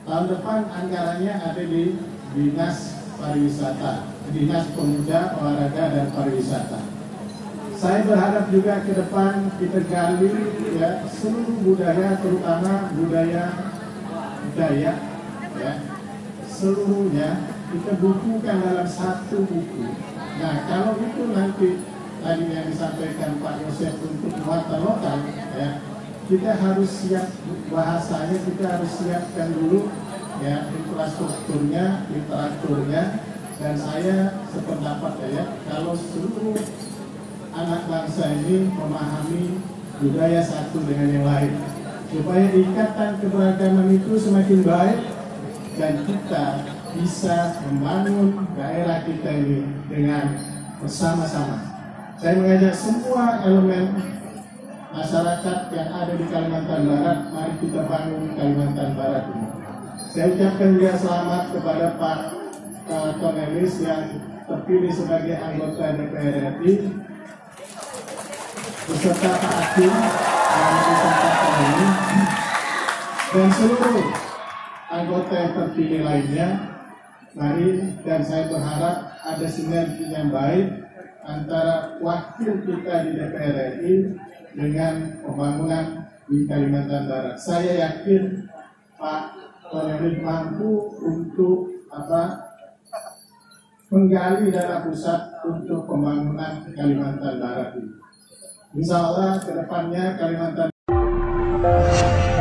Tahun depan anggarannya ada di Dinas Pariwisata, Dinas Pemuda, Olahraga dan Pariwisata. Saya berharap juga ke depan kita gali ya seluruh budaya, terutama budaya Dayak, ya, seluruhnya kita bukukan dalam satu buku. Nah, kalau itu nanti tadi yang disampaikan Pak Yosef untuk muatan lokal, ya, kita harus siap bahasanya, kita harus siapkan dulu ya infrastrukturnya, literaturnya, dan saya sependapat ya kalau seluruh anak bangsa ini memahami budaya satu dengan yang lain, supaya ikatan keberagaman itu semakin baik dan kita bisa membangun daerah kita ini dengan bersama-sama. Saya mengajak semua elemen masyarakat yang ada di Kalimantan Barat, mari kita bangun Kalimantan Barat ini. Saya ucapkan juga selamat kepada Pak Cornelis yang terpilih sebagai anggota DPR RI, beserta Pak Hakim yang disempatkan ini, dan seluruh anggota yang terpilih lainnya. Mari, dan saya berharap ada sinergi yang baik antara wakil kita di DPR RI dengan pembangunan di Kalimantan Barat. Saya yakin Pak Cornelis mampu untuk menggali dana pusat untuk pembangunan Kalimantan Barat ini. Insya Allah ke depannya Kalimantan